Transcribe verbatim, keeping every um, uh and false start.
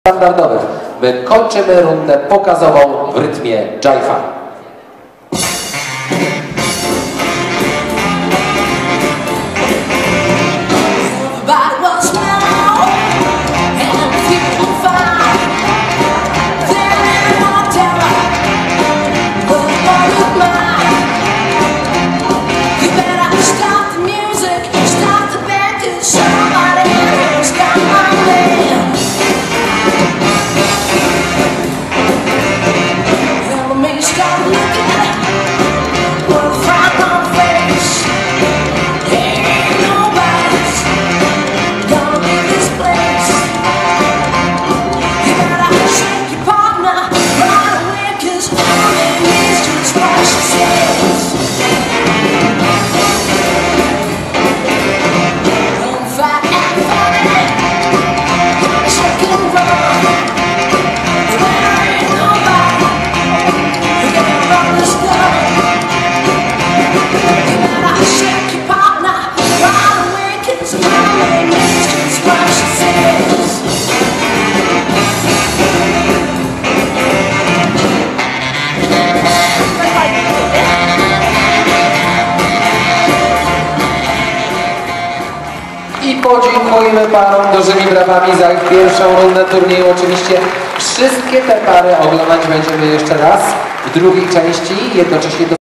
standardowych. My kończymy rundę pokazową w rytmie dżajfa. I podziękujemy parom dużymi brawami za ich pierwszą rundę turnieju. Oczywiście wszystkie te pary oglądać będziemy jeszcze raz w drugiej części, jednocześnie do